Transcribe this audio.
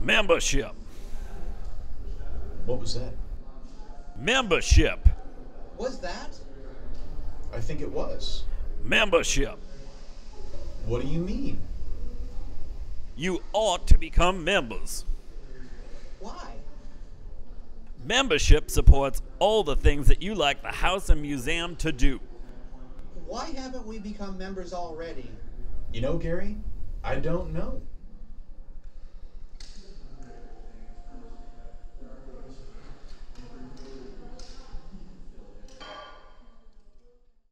Membership. What was that? Membership. Was that? I think it was. Membership. What do you mean? You ought to become members. Why? Membership supports all the things that you like the house and museum to do. Why haven't we become members already? You know, Gary, I don't know.